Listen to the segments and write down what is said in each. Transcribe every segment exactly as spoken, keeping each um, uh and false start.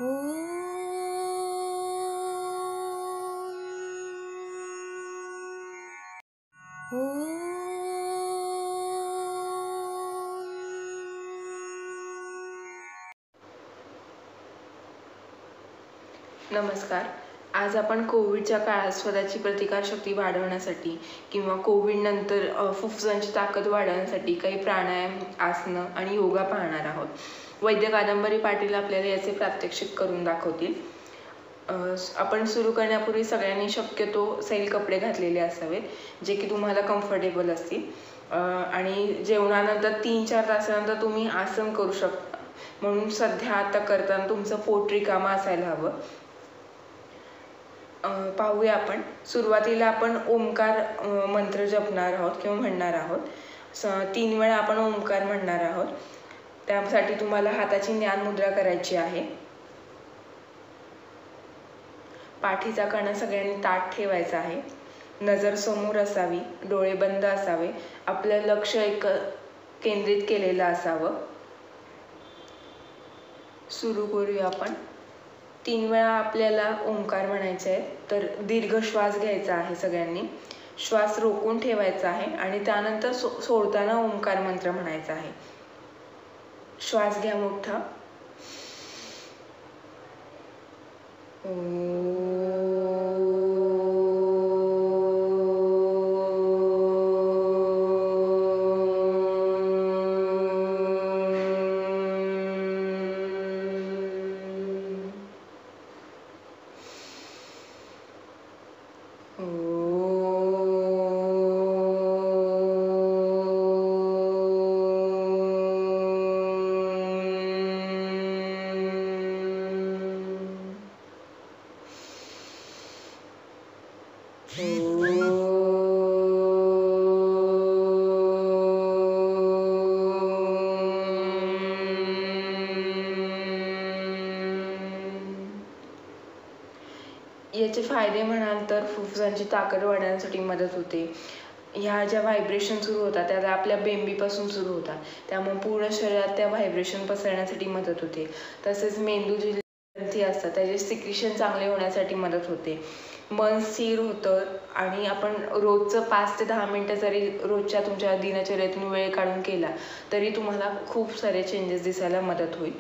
नमस्कार. आज आपण कोविडच्या काळात स्वतःची प्रतिकारशक्ती वाढवण्यासाठी किंवा कोविड नंतर फुफ्फुसांची ताकद वाढवण्यासाठी काही प्राणायाम, आसनं आणि योगा पाहणार आहोत. वैद्य कादंबरी पाटील आपल्याला याचे प्रात्यक्षिक करून दाखवतील. आपण सुरू करण्यापूर्वी सगळ्यांनी शक्यतो सैल कपडे घातलेले असावेत जे की तुम्हाला कम्फर्टेबल असतील. आणि जेवणानंतर तीन चार तासानंतर तुम्ही आसन करू शकता, म्हणून सध्या आता करताना तुमचं पोट रिकामं असायला हवं. पाहूया आपण. सुरुवातीला आपण ओंकार मंत्र जपणार आहोत किंवा म्हणणार आहोत. स तीन वेळा आपण ओंकार म्हणणार आहोत. त्यासाठी तुम्हाला हाताची ज्ञान मुद्रा करायची आहे. पाठीचा कणा सगळ्यांनी ताठ ठेवायचा आहे. नजर समोर असावी, डोळे बंद असावे, आपलं लक्ष एक केंद्रित केलेलं असावं. सुरू करूया आपण. तीन वेळा आपल्याला ओंकार म्हणायचे आहे. तर दीर्घ श्वास घ्यायचा आहे सगळ्यांनी. श्वास रोखून ठेवायचा आहे आणि त्यानंतर सो सोडताना ओंकार मंत्र म्हणायचा आहे. श्वास घ्या मोठा. याचे फायदे म्हणाल तर फुफ्फुसांची ताकद वाढवण्यासाठी मदत होते. ह्या ज्या व्हायब्रेशन सुरू होतात त्या आपल्या बेंबीपासून सुरू होतात, त्यामुळे पूर्ण शरीरात त्या व्हायब्रेशन पसरण्यासाठी मदत होते. तसेच मेंदू जी ग्रंथी असतात त्याचे सिक्रिशन चांगले होण्यासाठी मदत होते. मन स्थिर होतं आणि आपण रोजचं पाच ते दहा मिनटं जरी रोजच्या तुमच्या दिनचर्येतून वेळ काढून केला तरी तुम्हाला खूप सारे चेंजेस दिसायला मदत होईल.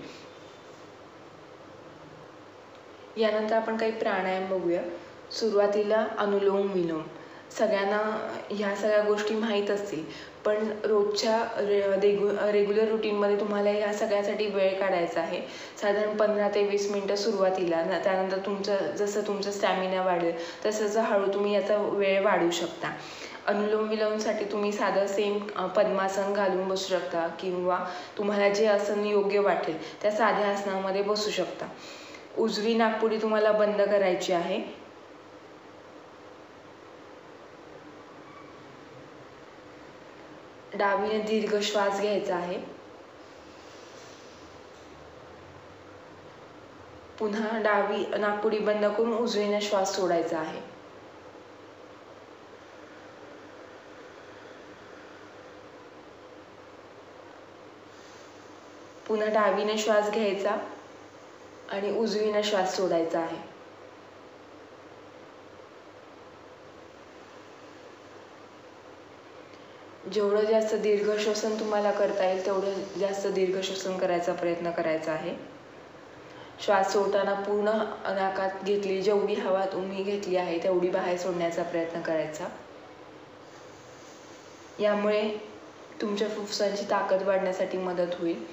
यानंतर आपण काही प्राणायाम बघूया. सुरुवातीला अनुलोम विलोम. सगळ्यांना ह्या सगळ्या गोष्टी माहीत असतील, पण रोजच्या रे रेगु रेग्युलर रुटीनमध्ये तुम्हाला ह्या सगळ्यासाठी वेळ काढायचा आहे. साधारण पंधरा ते वीस मिनटं सुरुवातीला. त्यानंतर तुमचं जसं तुमचं स्टॅमिना वाढेल तसं जसं हळू तुम्ही याचा वेळ वाढवू शकता. अनुलोम विलोमसाठी तुम्ही साधं सेम पद्मासन घालून बसू शकता किंवा तुम्हाला जे आसन योग्य वाटेल त्या साध्या आसनामध्ये बसू शकता. उजवी नाकपुडी तुम्हाला बंद करायची आहे. डावीने दीर्घ श्वास घ्यायचा आहे. पुन्हा डावी नाकपुडी बंद करून उजवीने श्वास सोडायचा आहे. पुन्हा डावीने श्वास घ्यायचा आणि उजवीने श्वास सोडायचा आहे. जेवढं जास्त दीर्घ श्वसन तुम्हाला करता येईल तेवढं जास्त दीर्घ श्वसन करायचा प्रयत्न करायचा आहे. श्वास सोडताना पूर्ण नाकात घेतली जेवढी हवा तुम्ही घेतली आहे तेवढी बाहेर सोडण्याचा प्रयत्न करायचा. यामुळे तुमच्या फुफ्फुसांची ताकद वाढण्यासाठी मदत होईल.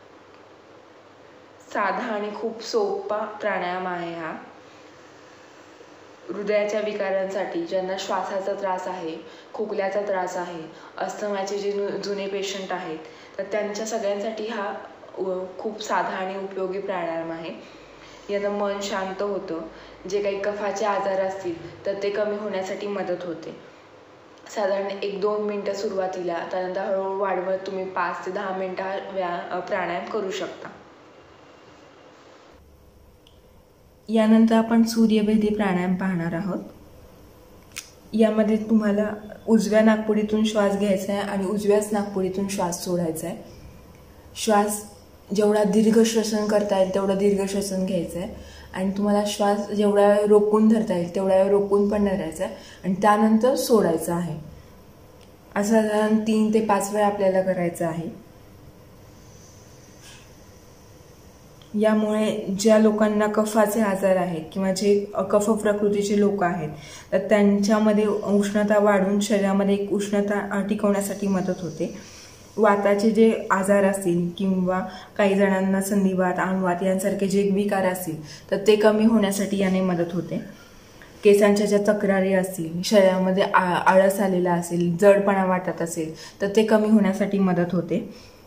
साधा आणि खूप सोपा प्राणायाम आहे हा. हृदयाच्या विकारांसाठी, ज्यांना श्वासाचा त्रास आहे, खोकल्याचा त्रास आहे, अस्थमाचे जे जुने पेशंट आहेत तर त्यांच्या सगळ्यांसाठी हा खूप साधा आणि उपयोगी प्राणायाम आहे. यानं मन शांत होतं. जे काही कफाचे आजार असतील तर ते कमी होण्यासाठी मदत होते. साधारण एक दोन मिनटं सुरुवातीला, त्यानंतर हळूहळू वाढवत तुम्ही पाच ते दहा मिनटं व्या प्राणायाम करू शकता. यानंतर आपण सूर्यभेदी प्राणायाम पाहणार आहोत. यामध्ये तुम्हाला उजव्या नाकपुडीतून श्वास घ्यायचा आहे आणि उजव्याच नाकपुडीतून श्वास सोडायचा आहे. श्वास जेवढा दीर्घ श्वसन करता येईल तेवढं दीर्घ श्वसन घ्यायचं आहे आणि तुम्हाला श्वास जेवढा वेळ रोखून धरता येईल तेवढा वेळ रोखून पण धरायचा आहे आणि त्यानंतर सोडायचं आहे. असं साधारण तीन ते पाच वेळा आपल्याला करायचं आहे. यामुळे ज्या लोकांना कफाचे आजार आहेत किंवा जे कफ प्रकृतीचे लोक आहेत तर त्यांच्यामध्ये उष्णता वाढून शरीरामध्ये एक उष्णता टिकवण्यासाठी मदत होते. वाताचे जे आजार असतील किंवा काही जणांना संधिवात अनुवात यांसारखे जे विकार असतील तर ते कमी होण्यासाठी याने मदत होते. केसांच्या ज्या तक्रारी असतील, शरीरामध्ये आ आळस आलेला असेल, जडपणा वाटत असेल तर ते कमी होण्यासाठी मदत होते.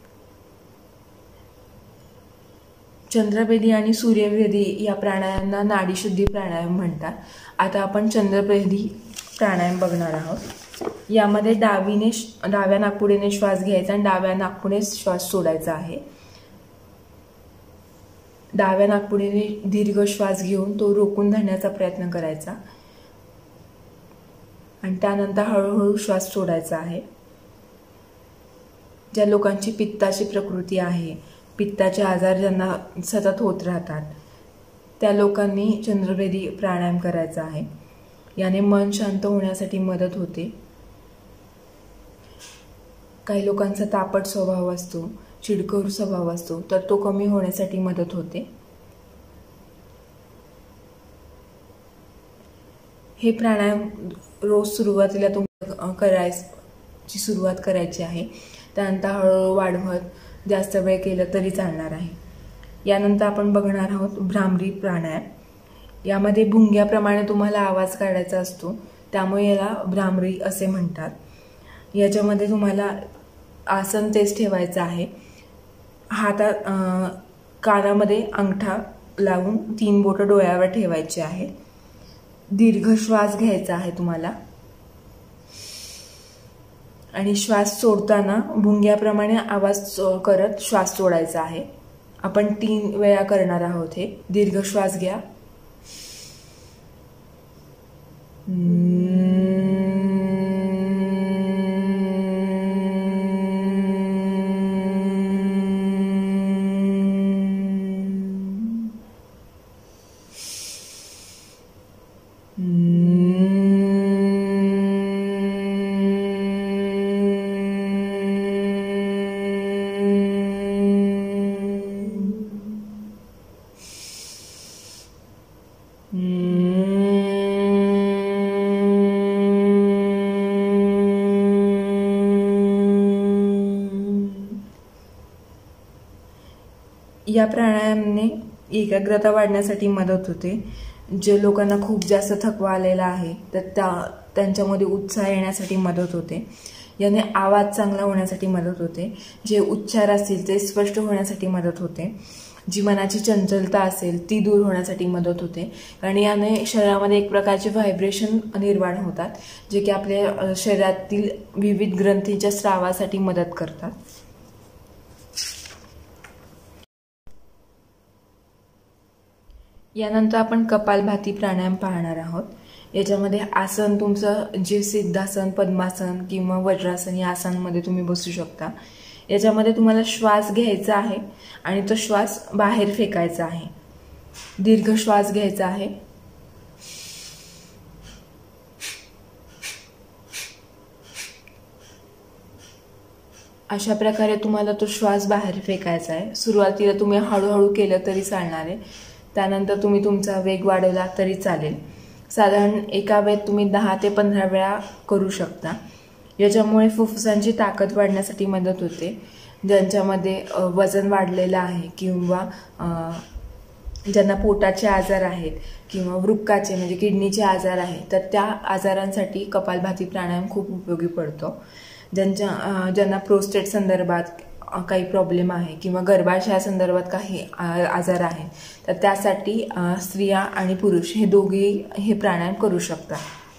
चंद्रभेदी आणि सूर्यभेदी या प्राणायामांना नाडीशुद्धी प्राणायाम म्हणतात. आता आपण चंद्रभेदी प्राणायाम बघणार आहोत. यामध्ये डावीने डाव्या नाकपुडीने श्वास घ्यायचा आणि डाव्या नाकपुडीने श्वास सोडायचा आहे. डाव्या नाकपुडीने दीर्घ श्वास घेऊन तो रोखून धरण्याचा प्रयत्न करायचा आणि त्यानंतर हळूहळू श्वास सोडायचा आहे. ज्या लोकांची पित्ताची प्रकृती आहे, पित्ताचे आजार ज्यांना सतत होत राहतात त्या लोकांनी चंद्रभेदी प्राणायाम करायचा आहे. याने मन शांत होण्यासाठी मदत होते. काही लोकांचा तापट स्वभाव असतो, चिडखोर स्वभाव असतो तर तो कमी होण्यासाठी मदत होते. हे प्राणायाम रोज सुरुवातीला तुम्हाला करायची सुरुवात करायची आहे. त्यानंतर हळूहळू वाढवत जास्त वेळ केलं तरी चालणार आहे. यानंतर आपण बघणार आहोत भ्रामरी प्राणायाम. यामध्ये भुंग्याप्रमाणे तुम्हाला आवाज काढायचा असतो, त्यामुळे याला भ्रामरी असे म्हणतात. याच्यामध्ये तुम्हाला आसन तेच ठेवायचं आहे. हातात कानामध्ये अंगठा लावून तीन बोटं डोळ्यावर ठेवायचे आहे. दीर्घ श्वास घ्यायचा आहे तुम्हाला आणि श्वास सोडताना भुंग्याप्रमाणे आवाज करत श्वास सोडायचा आहे. आपण तीन वेळा करणार आहोत. हे दीर्घ श्वास घ्या. या प्राणायामाने एकाग्रता वाढण्यासाठी मदत होते. जे लोकांना खूप जास्त थकवा आलेला आहे तर त्या त्यांच्यामध्ये उत्साह येण्यासाठी मदत होते. याने आवाज चांगला होण्यासाठी मदत होते. जे उच्चार असतील ते स्पष्ट होण्यासाठी मदत होते. जी मनाची चंचलता असेल ती दूर होण्यासाठी मदत होते. कारण याने शरीरामध्ये एक प्रकारचे व्हायब्रेशन निर्माण होतात जे की आपल्या शरीरातील विविध ग्रंथींच्या स्रावासाठी मदत करतात. यानंतर आपण कपालभाती प्राणायाम पाहणार आहोत. याच्यामध्ये आसन तुमचं जे सिद्धासन, पद्मासन किंवा वज्रासन या आसनांमध्ये तुम्ही बसू शकता. याच्यामध्ये तुम्हाला श्वास घ्यायचा आहे आणि तो श्वास बाहेर फेकायचा आहे. दीर्घ श्वास घ्यायचा आहे. अशा प्रकारे तुम्हाला तो श्वास बाहेर फेकायचा आहे. सुरुवातीला तुम्ही हळूहळू केलं तरी चालणार आहे. त्यानंतर तुम्ही तुमचा वेग वाढवला तरी चालेल. साधारण एका वेळेत तुम्ही दहा ते पंधरा वेळा करू शकता. याच्यामुळे फुफ्फुसांची ताकद वाढण्यासाठी मदत होते. ज्यांच्यामध्ये वजन वाढलेलं आहे किंवा ज्यांना पोटाचे आजार आहेत किंवा वृक्काचे म्हणजे किडनीचे आजार आहेत तर त्या आजारांसाठी कपालभाती प्राणायाम खूप उपयोगी पडतो. ज्यांच्या ज्यांना प्रोस्टेट संदर्भात काही प्रॉब्लेम आहे किंवा गर्भाशया संदर्भात काही आजार आहेत तर त्यासाठी स्त्रिया आणि पुरुष हे दोघेही हे प्राणायाम करू शकतात.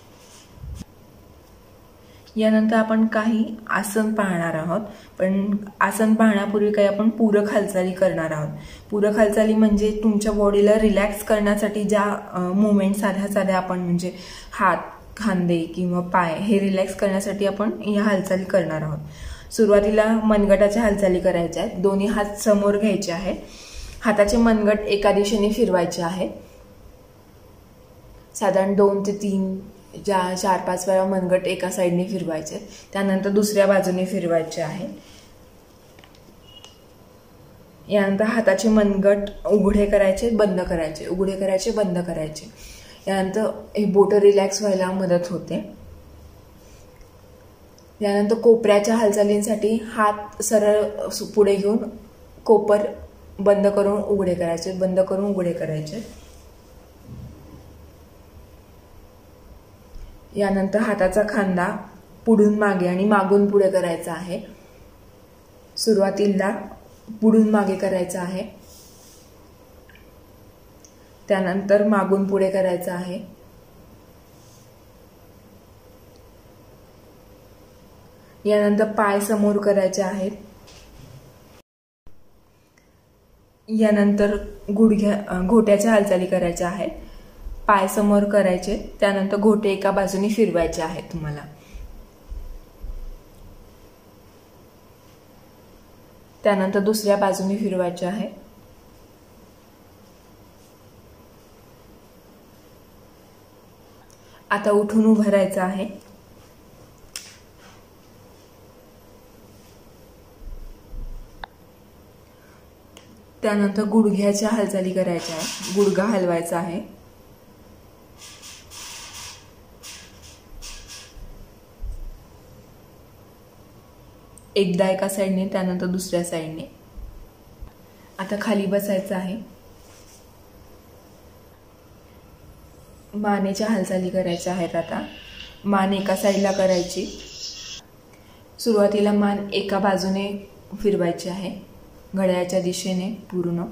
यानंतर आपण काही आसन पाहणार आहोत. पण आसन पाहण्यापूर्वी काही आपण पूरक हालचाली करणार आहोत. पूरक हालचाली म्हणजे तुमच्या बॉडीला रिलॅक्स करण्यासाठी ज्या मुवमेंट साध्या साध्या आपण म्हणजे हात, खांदे किंवा पाय हे रिलॅक्स करण्यासाठी आपण या हालचाली करणार आहोत. सुरुवातीला मनगटाच्या हालचाली करायच्या आहेत. दोन्ही हात समोर घ्यायचे आहेत. हाताचे मनगट एका दिशेने फिरवायचे आहेत. साधारण दोन ते तीन ज्या चार पाच वेळा मनगट एका साईडने फिरवायचे. त्यानंतर दुसऱ्या बाजूने फिरवायचे आहे. यानंतर हाताचे मनगट उघडे करायचे, बंद करायचे, उघडे करायचे, बंद करायचे. यानंतर हे बोटं रिलॅक्स व्हायला मदत होते. यानंतर कोपऱ्याच्या हालचालींसाठी हात सरळ पुढे घेऊन कोपर बंद करून उघडे करायचे, बंद करून उघडे करायचे. यानंतर हाताचा खांदा पुढून मागे आणि मागून पुढे करायचा आहे. सुरुवातीला पुढून मागे करायचा आहे, त्यानंतर मागून पुढे करायचा आहे. यानंतर पाय समोर करायचे आहेत. यानंतर गुडघ्या घोट्याच्या हालचाली करायच्या आहेत. पाय समोर करायचे, त्यानंतर घोटे एका बाजूने फिरवायचे आहेत तुम्हाला. त्यानंतर दुसऱ्या बाजूने फिरवायचे आहे. आता उठून उभं राहायचं आहे. त्यानंतर गुडघ्याच्या हालचाली करायच्या आहेत. गुडघा हलवायचा आहे. एकदा एका साईडने, त्यानंतर दुसऱ्या साईडने. आता खाली बसायचं आहे. मानेच्या हालचाली करायच्या आहेत. आता मान एका साईडला करायची. सुरुवातीला मान एका बाजूने फिरवायची आहे, घड्याळाच्या दिशेने पूर्ण.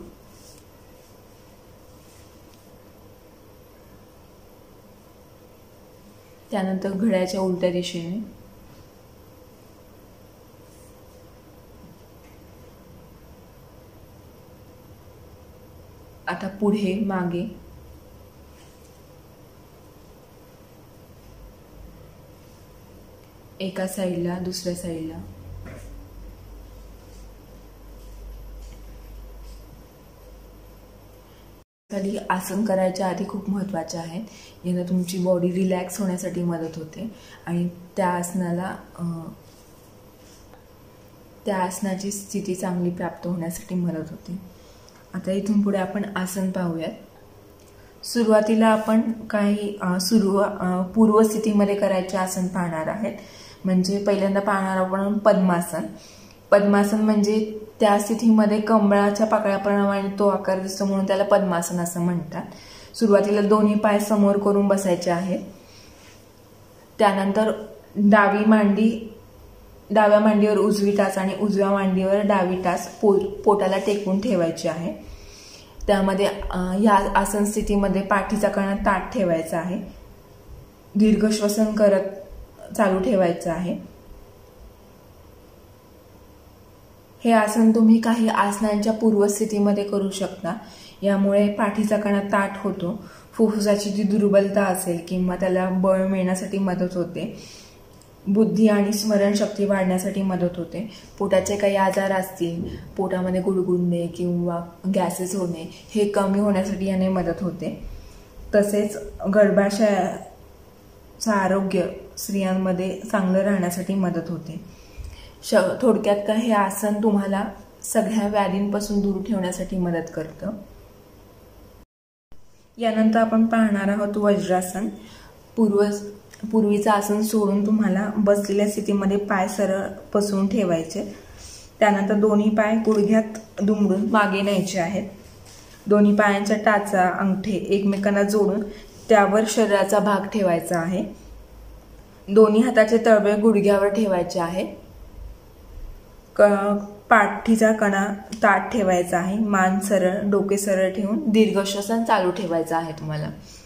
त्यानंतर घड्याळाच्या उलट्या दिशेने. आता पुढे मागे. एका साईडला, दुसऱ्या साईडला. खाली आसन करायच्या आधी खूप महत्त्वाचे आहेत. यानं तुमची बॉडी रिलॅक्स होण्यासाठी मदत होते आणि त्या आसनाला त्या आसनाची स्थिती चांगली प्राप्त होण्यासाठी मदत होते. आता इथून पुढे आपण आसन पाहूयात. सुरुवातीला आपण काही सुरू पूर्व स्थितीमध्ये करायचे आसन पाहणार आहेत. म्हणजे पहिल्यांदा पाहणार आपण पद्मासन. पद्मासन म्हणजे त्या स्थितीमध्ये कमळाच्या पाकळ्याप्रमाणे तो आकार दिसतो म्हणून त्याला पद्मासन असं म्हणतात. सुरुवातीला दोन्ही पाय समोर करून बसायचे आहेत. त्यानंतर डावी मांडी डाव्या मांडीवर उजवी टाच आणि उजव्या मांडीवर डावी टाच पो पोटाला टेकून ठेवायची आहे. त्यामध्ये या आसन स्थितीमध्ये पाठीचा कणा ताठ ठेवायचा आहे. दीर्घ श्वसन करत चालू ठेवायचं आहे. हे आसन तुम्ही काही आसनांच्या पूर्वस्थितीमध्ये करू शकता. यामुळे पाठीचा कणा ताठ होतो. फुफ्फुसाची जी दुर्बलता असेल किंवा त्याला बळ मिळण्यासाठी मदत होते. बुद्धी आणि स्मरणशक्ती वाढण्यासाठी मदत होते. पोटाचे काही आजार असतील, पोटामध्ये गुडगुडणे किंवा गॅसेस होणे, हे कमी होण्यासाठी याने मदत होते. तसेच गर्भाशयाचं आरोग्य स्त्रियांमध्ये चांगलं राहण्यासाठी मदत होते. श थोडक्यात का हे आसन तुम्हाला सगळ्या व्याधींपासून दूर ठेवण्यासाठी मदत करतं. यानंतर आपण पाहणार आहोत वज्रासन. पूर्व पूर्वीचं आसन सोडून तुम्हाला बसलेल्या स्थितीमध्ये पाय सरळ पसरून ठेवायचे. त्यानंतर दोन्ही पाय गुडघ्यात दुमडून मागे न्यायचे आहेत. दोन्ही पायांच्या टाचा, अंगठे एकमेकांना जोडून त्यावर शरीराचा भाग ठेवायचा आहे. दोन्ही हाताचे तळवे गुडघ्यावर ठेवायचे आहे. क पाठीचा कणा ताठ ठेवायचा आहे. मान सरळ, डोके सरळ ठेवून दीर्घ श्वसन चालू ठेवायचं आहे तुम्हाला.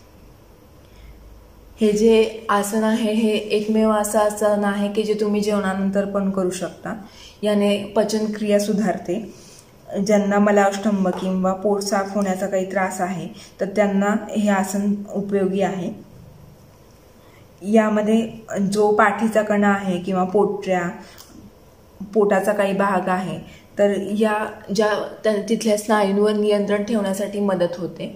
हे जे आसन आहे हे एकमेव असं आसन आहे की जे तुम्ही जेवणानंतर पण करू शकता. याने पचनक्रिया सुधारते. ज्यांना मलावष्टंभ किंवा पोट साफ होण्याचा काही त्रास आहे तर त्यांना हे आसन उपयोगी आहे. यामध्ये जो पाठीचा कणा आहे किंवा पोटऱ्या पोटाचा काही भाग आहे, तर या ज्या तिथल्या स्नायूंवर नियंत्रण ठेवण्यासाठी मदत होते.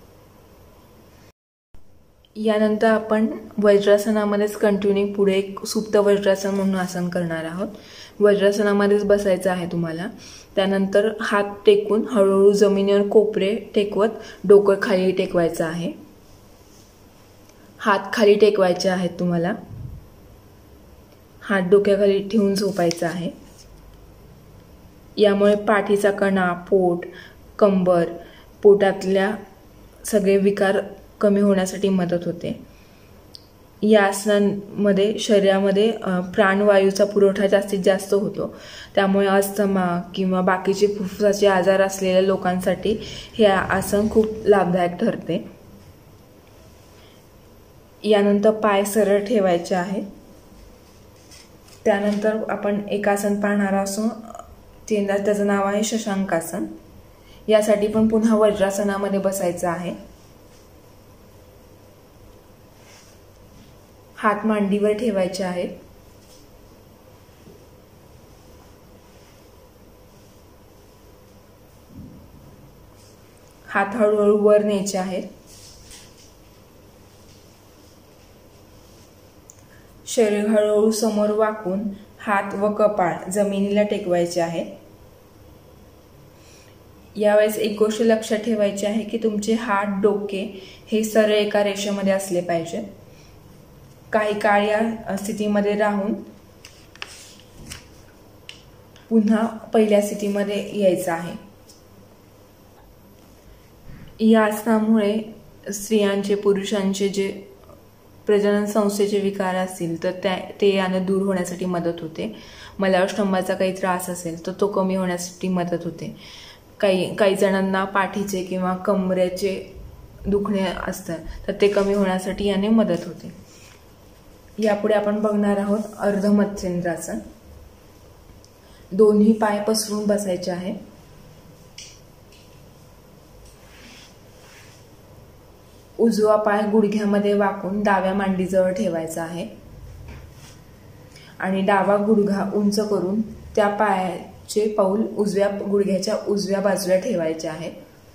यानंतर आपण वज्रासनामध्येच कंटिन्यू पुढे एक सुप्त वज्रासन म्हणून आसन करणार आहोत. वज्रासनामध्येच बसायचं आहे तुम्हाला. त्यानंतर हात टेकून हळूहळू जमिनीवर कोपरे टेकवत डोकं खाली टेकवायचं आहे. हात खाली टेकवायचे आहेत तुम्हाला. हात डोक्याखाली ठेवून झोपायचा आहे. यामुळे पाठीचा कणा, पोट, कंबर, पोटातल्या सगळे विकार कमी होण्यासाठी मदत होते. या आसनांमध्ये शरीरामध्ये प्राणवायूचा पुरवठा जास्तीत जास्त होतो. त्यामुळे अस्थमा किंवा बाकीचे फुफ्फुसाचे आजार असलेल्या लोकांसाठी हे आसन खूप लाभदायक ठरते. यानंतर पाय सरळ ठेवायचे आहेत. त्यानंतर आपण एक आसन पाहणार असो, त्याचं नाव आहे शशांकासन. यासाठी पण पुन्हा वज्रासनामध्ये बसायचं आहे. हात मांडीवर ठेवायचे आहेत. हात हळूहळू वर न्यायचे आहेत. शरीर हळूहळू समोर वाकून हात व कपाळ जमिनीला टेकवायचे आहे. यावेळेस एक गोष्ट लक्षात ठेवायची आहे की तुमचे हात, डोके हे सरळ एका रेषेमध्ये असले पाहिजे. काही काळ या स्थितीमध्ये राहून पुन्हा पहिल्या स्थितीमध्ये यायचं आहे. या आसनामुळे स्त्रियांचे, पुरुषांचे जे प्रजनन संस्थेचे विकार असतील तर त्या ते यानं दूर होण्यासाठी मदत होते. मलावस्तंभाचा काही त्रास असेल तर तो कमी होण्यासाठी मदत होते. काही काही जणांना पाठीचे किंवा कमरेचे दुखणे असतात तर ते कमी होण्यासाठी याने मदत होते. यापुढे आपण बघणार आहोत अर्ध मत्स्येंद्रासन. दोन्ही पाय पसरून बसायचे आहे. उजवा पाय गुडघ्यामध्ये वाकून डाव्या मांडीजवळ ठेवायचा आहे आणि डावा गुडघा उंच करून त्या पायाचे पाऊल उजव्या गुडघ्याच्या उजव्या बाजूला ठेवायचे आहे.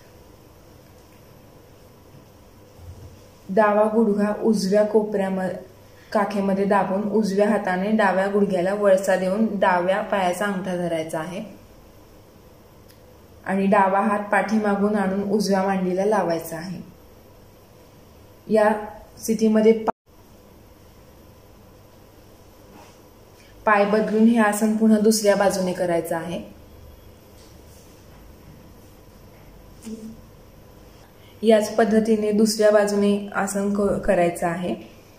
डावा गुडघा उजव्या कोपऱ्यामध्ये काखेमध्ये दाबून उजव्या हाताने डाव्या गुडघ्याला वळसा देऊन डाव्या पायाचा अंगठा धरायचा आहे आणि डावा हात पाठीमागून आणून उजव्या मांडीला लावायचा आहे. या स्थितीमध्ये पाय बदलून हे आसन पुन्हा दुसऱ्या बाजूने करायचं आहे. याच पद्धतीने दुसऱ्या बाजूने आसन करायचं आहे.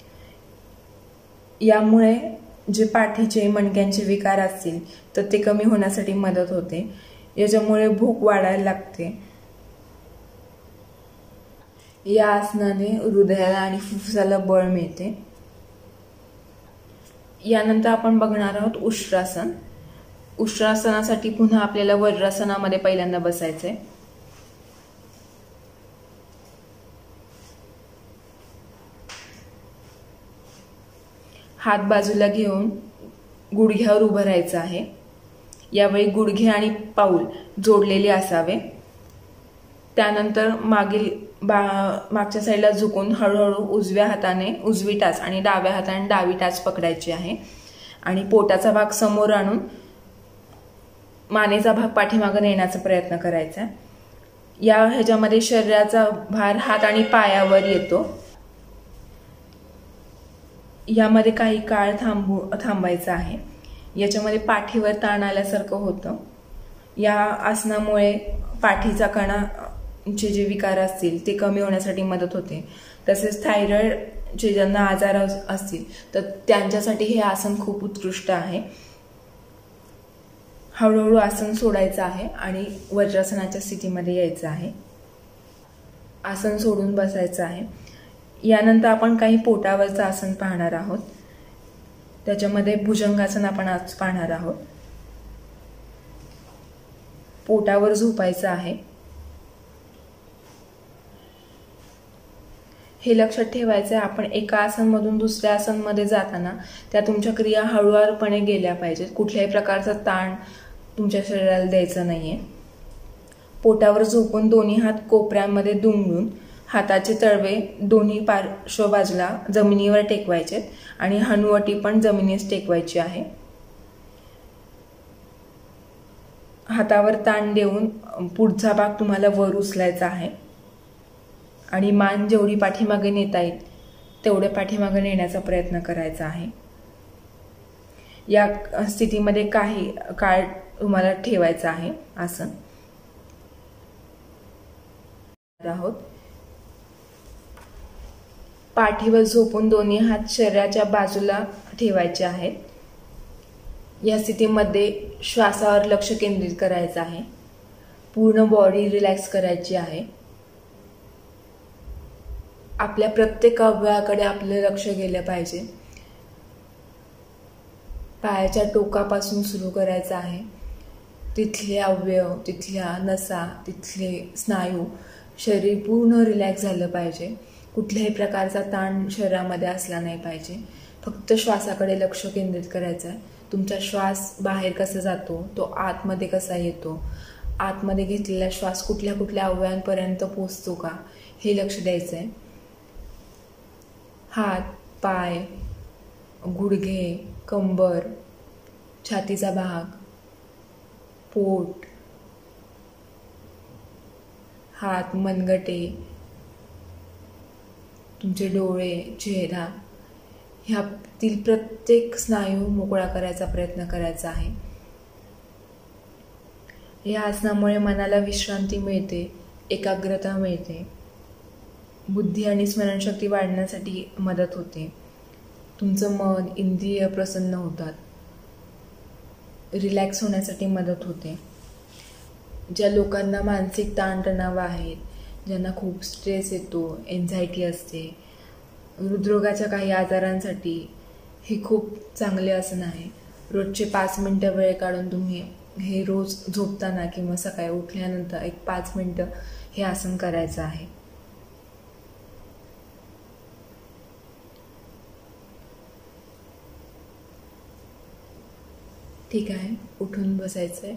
यामुळे जे पाठीचे, मणक्यांचे विकार असतील तर ते कमी होण्यासाठी मदत होते. याच्यामुळे भूक वाढायला लागते. या आसनाने हृदयाला आणि फुफ्फुसाला बळ मिळते. यानंतर आपण बघणार आहोत उष्ट्रासन. उष्ट्रासनासाठी पुन्हा आपल्याला वज्रासनामध्ये पहिल्यांदा बसायचंय. हात बाजूला घेऊन गुडघ्यावर उभं राहायचं आहे. यावेळी गुडघे आणि पाऊल जोडलेले असावे. त्यानंतर मागील बा मागच्या साईडला झुकून हळूहळू उजव्या हाताने उजवी टाच आणि डाव्या हाताने डावी टाच पकडायची आहे आणि पोटाचा भाग समोर आणून मानेचा भाग पाठीमागे नेण्याचा प्रयत्न करायचा. या ह्याच्यामध्ये शरीराचा भार हात आणि पायावर येतो. यामध्ये काही काळ थांबू थांबायचं आहे. याच्यामध्ये पाठीवर ताण आल्यासारखं होतं. या आसनामुळे पाठीचा कणाचे जे विकार असतील ते कमी होण्यासाठी मदत होते. तसेच थायरॉइडचे ज्यांना आजार असतील तर त्यांच्यासाठी हे आसन खूप उत्कृष्ट आहे. हळूहळू आसन सोडायचं आहे आणि वज्रासनाच्या स्थितीमध्ये यायचं आहे. आसन सोडून बसायचं आहे. यानंतर आपण काही पोटावरचं आसन पाहणार आहोत. त्याच्यामध्ये भुजंगासन आपण आज पाहणार आहोत. पोटावर झोपायचं आहे. हे लक्षात ठेवायचं आहे, आपण एका आसनमधून दुसऱ्या आसनमध्ये जाताना त्या तुमच्या क्रिया हळूवारपणे गेल्या पाहिजेत. कुठल्याही प्रकारचा ताण तुमच्या शरीराला द्यायचा नाही आहे. पोटावर झोपून दोन्ही हात कोपऱ्यामध्ये दुमडून हाताचे तळवे दोन्ही पार्श्व बाजूला जमिनीवर टेकवायचे आणि हनुवटी पण जमिनीस टेकवायची आहे. हातावर ताण देऊन पुढचा भाग तुम्हाला वर उचलायचा आहे आणि मान जेवढी पाठीमागे नेता येईल तेवढे पाठीमागे नेण्याचा प्रयत्न करायचा आहे. या स्थितीमध्ये काही काळ तुम्हाला ठेवायचं आहे आसन. आहोत पाठीवर झोपून दोन्ही हात शरीराच्या बाजूला ठेवायचे आहेत. या स्थितीमध्ये श्वासावर लक्ष केंद्रित करायचं आहे. पूर्ण बॉडी रिलॅक्स करायची आहे. आपल्या प्रत्येक अवयवाकडे आपलं लक्ष गेलं पाहिजे. पायाच्या टोकापासून सुरू करायचं आहे. तिथले अवयव, तिथल्या नसा, तिथले स्नायू, शरीर पूर्ण रिलॅक्स झालं पाहिजे. कुठल्याही प्रकारचा ताण शरीरामध्ये असला नाही पाहिजे. फक्त श्वासाकडे लक्ष केंद्रित करायचं आहे. तुमचा श्वास बाहेर कसा जातो, तो आतमध्ये कसा येतो, आतमध्ये घेतलेला श्वास कुठल्या कुठल्या अवयवांपर्यंत पोचतो का, हे लक्ष द्यायचं आहे. हात, पाय, गुडघे, कंबर, छातीचा भाग, पोट, हात, मनगटे, तुमचे डोळे, चेहरा, ह्यातील प्रत्येक स्नायू मोकळा करायचा प्रयत्न करायचा आहे. या आसनामुळे मनाला विश्रांती मिळते, एकाग्रता मिळते, बुद्धी आणि स्मरणशक्ती वाढण्यासाठी मदत होते. तुमचं मन, इंद्रिय प्रसन्न होतात, रिलॅक्स होण्यासाठी मदत होते. ज्या लोकांना मानसिक ताणतणाव आहेत, ज्यांना खूप स्ट्रेस येतो, एन्झायटी असते, हृदरोगाच्या काही आजारांसाठी हे खूप चांगले आसन आहे. रोजचे पाच मिनटं वेळ काढून तुम्ही हे रोज झोपताना किंवा सकाळी उठल्यानंतर एक पाच मिनटं हे आसन करायचं आहे. ठीक आहे, उठून बसायचं आहे.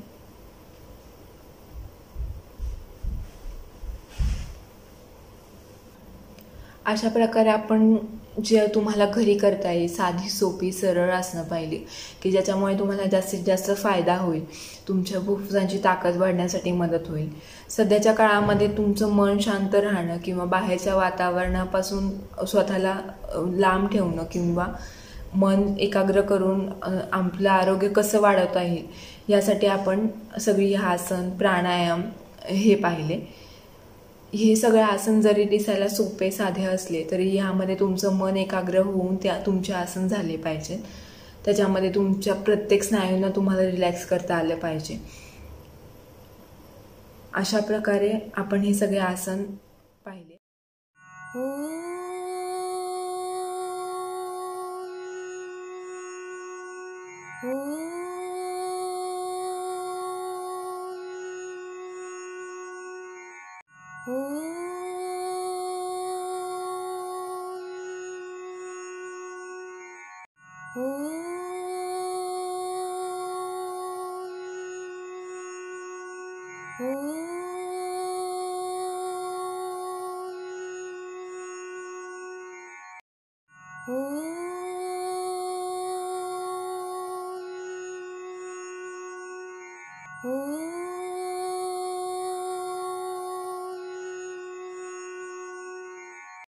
अशा प्रकारे आपण जे तुम्हाला घरी करता येईल साधी सोपी सरळ आसनं पाहिली की ज्याच्यामुळे तुम्हाला जास्तीत जास्त फायदा होईल. तुमच्या फुफ्फुसांची ताकद वाढण्यासाठी मदत होईल. सध्याच्या काळामध्ये तुमचं मन शांत राहणं किंवा बाहेरच्या वातावरणापासून स्वतःला लांब ठेवणं किंवा मन एकाग्र करून आपलं आरोग्य कसं वाढवता येईल यासाठी आपण सगळी आसन, प्राणायाम हे पाहिले. हे सगळे आसन जरी दिसायला सोपे साधे असले तरी यामध्ये तुमचं मन एकाग्र होऊन त्या तुमचे आसन झाले पाहिजे. त्याच्यामध्ये तुमच्या प्रत्येक स्नायूंना तुम्हाला रिलॅक्स करता आलं पाहिजे. अशा प्रकारे आपण हे सगळे आसन पाहिले. Oh